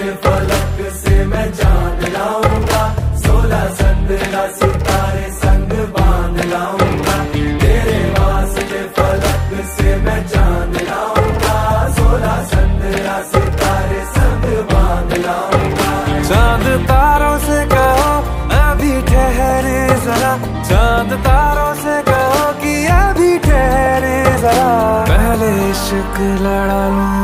के फलक से मैं चांद लाऊंगा, 16 संदरा सितारे संग बांध लाऊंगा। तेरे वास्ते फलक से मैं चांद लाऊंगा, 16 संदरा सितारे संग बांध लाऊंगा। चांद तारों से कहो अभी ठहरे जरा, चांद तारों से कहो कि अभी ठहरे जरा, पहले इश्क लड़ा लूं।